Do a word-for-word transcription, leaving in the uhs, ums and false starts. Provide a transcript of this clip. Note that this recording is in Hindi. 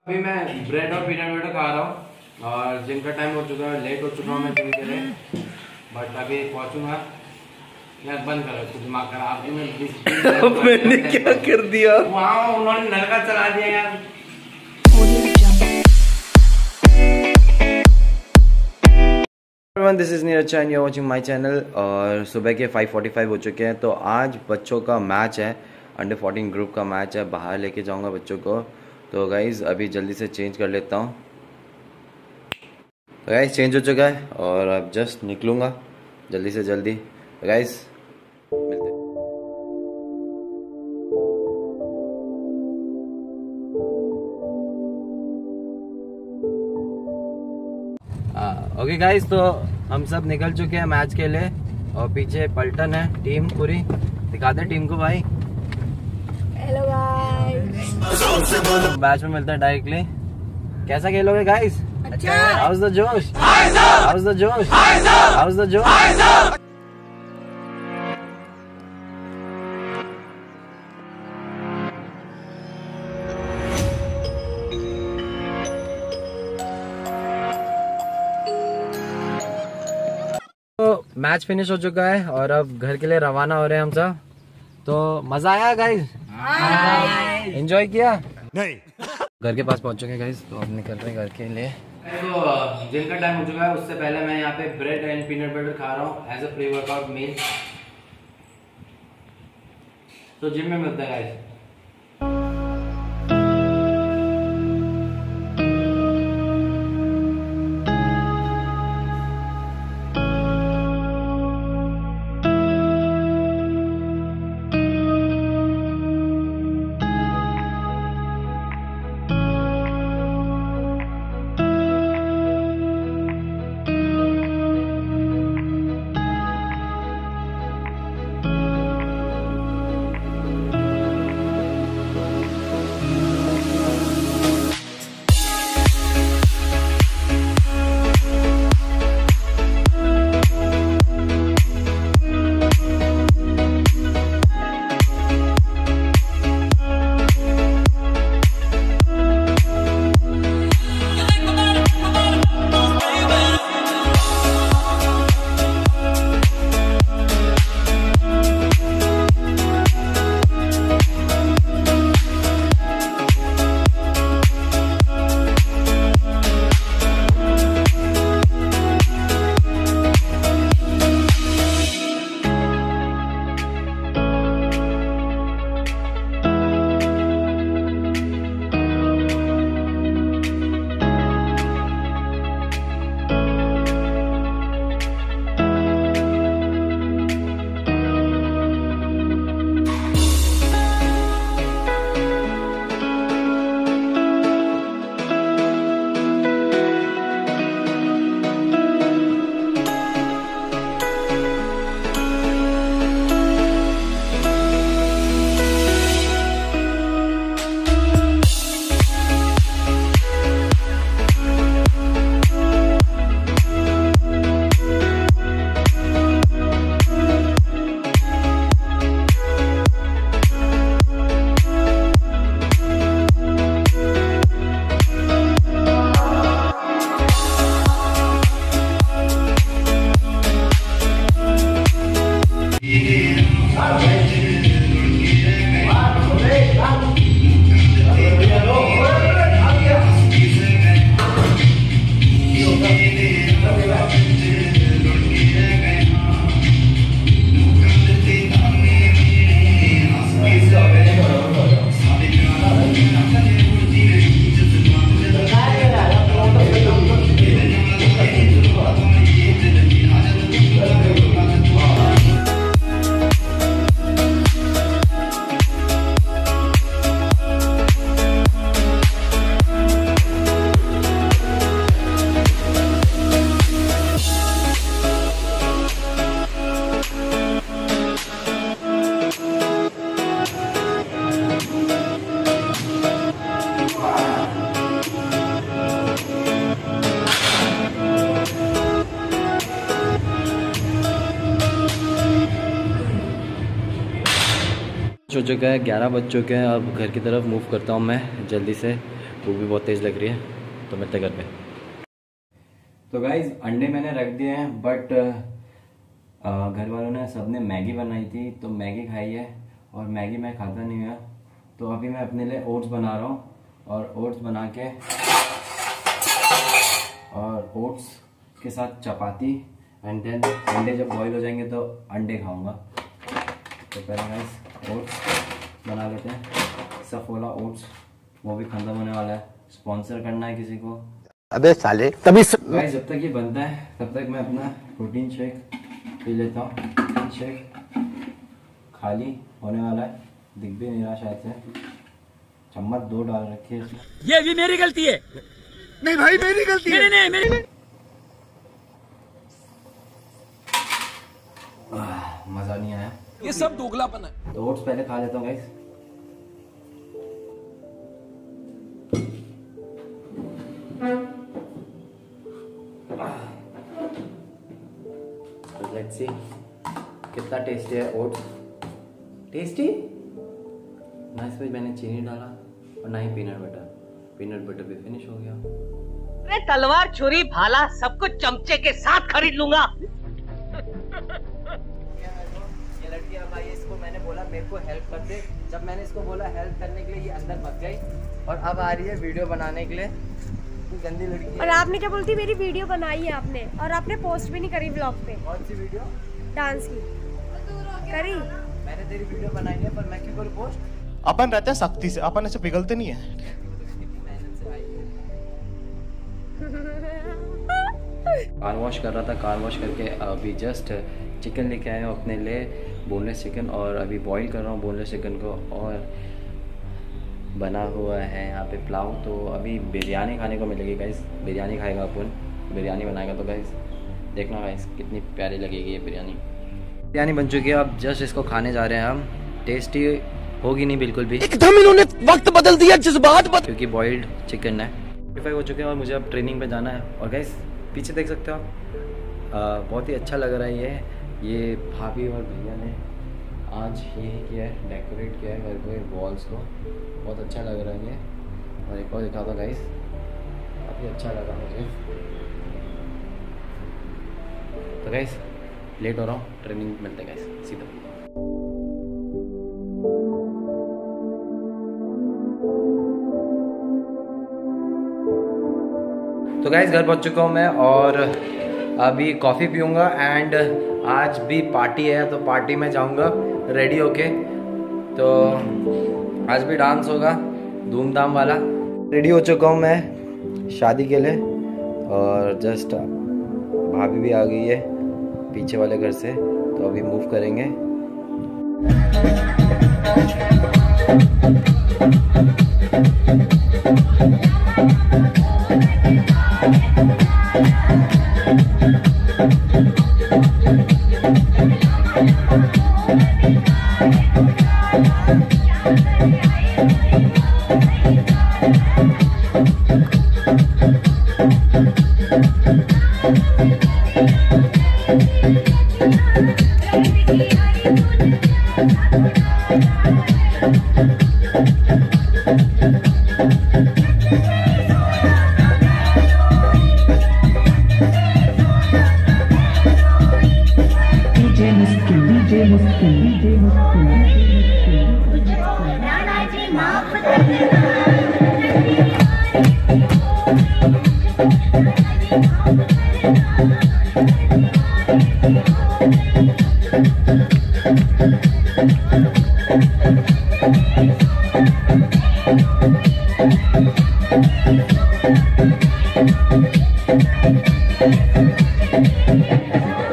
अभी मैं ब्रेड और पीनट बटर खा रहा हूँ और जिम का टाइम हो चुका है, लेट हो चुका हूँ मैं जिम के लिए, बट अभी पहुँचूंगा। यार बंद करो, तो दिमाग खराब है। मैं मैंने क्या कर दिया? वहाँ उन्होंने नलका चला दिया यार। This is Neeraj and you are watching my channel. और सुबह के फाइव फोर्टी फाइव हो चुके हैं। तो आज बच्चों का मैच है, अंडर फोर्टीन ग्रुप का मैच है। बाहर लेके जाऊंगा बच्चों को। तो गाइज अभी जल्दी से चेंज कर लेता हूँ। तो गाइज चेंज हो चुका है और अब जस्ट निकलूँगा जल्दी से जल्दी। तो गाइज मिलते हैं। ओके गाइज, तो हम सब निकल चुके हैं मैच के लिए और पीछे पलटन है टीम पूरी। दिखा दे टीम को भाई। हेलो गाइस, मैच में मिलता है डायरेक्टली। कैसा खेलोगे गाइस? अच्छा। How's the josh, how's the josh, how's the josh. तो मैच फिनिश हो चुका है और अब घर के लिए रवाना हो रहे हैं हम सब। तो मजा आया गाइस? एंजॉय किया? नहीं। घर के पास पहुंच चुके हैं गाइस, तो अब निकल रहे हैं घर के लिए। तो जिम का टाइम हो चुका है, उससे पहले मैं यहाँ पे ब्रेड एंड पीनट बटर खा रहा हूँ as a pre workout meal. तो जिम में मिलता है गाइस। हो चुका है, ग्यारह बज चुके हैं। अब घर की तरफ मूव करता हूँ मैं जल्दी से। भूख भी बहुत तेज़ लग रही है, तो मिलते घर पे। तो गाइज अंडे मैंने रख दिए हैं, बट घर वालों ने सबने मैगी बनाई थी तो मैगी खाई है, और मैगी मैं खाता नहीं हूँ। तो अभी मैं अपने लिए ओट्स बना रहा हूँ, और ओट्स बना के और ओट्स के साथ चपाती, एंड देन अंडे जब बॉईल हो जाएंगे तो अंडे खाऊंगा। तो पहले गाइस ओट्स बना लेते हैं, सफोला ओट्स, वो भी खत्म होने वाला है, स्पॉन्सर करना है किसी को। अबे साले तभी स... गाइस जब तक ये बनता है तब तक मैं अपना प्रोटीन शेक पी लेता हूँ। प्रोटीन शेक खाली होने वाला है, दिख भी नहीं रहा शायद से, चम्मच दो डाल रखी है इसमें। ये भी मेरी गलती है। नहीं भाई मेरी गलती है। नहीं नहीं मेरी। मजा नहीं आया, ये सब दोगलापन है। तो ओट्स पहले खा लेता हूँ गाइस। लेट्स सी कितना टेस्टी है ओट्स। टेस्टी ना, इसमें मैंने चीनी डाला और ना ही पीनट बटर। पीनट बटर भी फिनिश हो गया। अरे तलवार छुरी भाला सब कुछ चमचे के साथ खरीद लूंगा। ये लड़की अब आई, इसको मैंने बोला मेरे को हेल्प कर दे। जब मैंने इसको बोला हेल्प करने के लिए, ये अंदर फंस गई और अब आ रही है वीडियो बनाने के लिए। गंदी लड़की है। और आपने क्या बोलती, मेरी वीडियो बनाई है आपने, और आपने पोस्ट भी नहीं करी व्लॉग पे। कौन सी वीडियो? डांस की करी। मैंने तेरी वीडियो बनाई है, पर मैं क्यों करूँ पोस्ट? अपन रहते हैं सख्ती से, अपन ऐसे पिघलते नहीं है। कार वॉश कर रहा था, कार वॉश करके अभी जस्ट चिकन लेके आया हूँ अपने लिए, बोनलेस चिकन, और अभी बॉईल कर रहा हूँ बोनलेस चिकन को। और बना हुआ है यहाँ पे पुलाव। तो अभी बिरयानी खाने को मिलेगी गाइस, बिरयानी खाएगा अपन, बिरयानी बनाएगा। तो गाइस देखना गाइस कितनी प्यारी लगेगी ये बिरयानी। बिरयानी बन चुकी है, अब जस्ट इसको खाने जा रहे हैं हम। टेस्टी होगी नहीं बिल्कुल भी, एकदम इन्होंने वक्त बदल दिया जज्बात बदल, क्योंकि बॉइल्ड चिकन है। वेरीफाई हो चुके हैं और मुझे अब ट्रेनिंग पे जाना है। और गाइस पीछे देख सकते हो आप, आ, बहुत ही अच्छा लग रहा है ये ये भाभी और भैया ने आज ये किया है, डेकोरेट किया है घर को, वॉल्स को, बहुत अच्छा लग रहा है ये। और एक और दिखा दो गाइस, काफ़ी अच्छा लगा मुझे। तो गाइस लेट हो रहा हूँ, ट्रेनिंग मिलते हैं गाइस सीधा। तो गाइस घर पहुंच चुका हूँ मैं, और अभी कॉफ़ी पीऊँगा, एंड आज भी पार्टी है तो पार्टी में जाऊँगा रेडी होके। तो आज भी डांस होगा धूमधाम वाला। रेडी हो चुका हूँ मैं शादी के लिए, और जस्ट भाभी भी आ गई है पीछे वाले घर से, तो अभी मूव करेंगे। Thank you.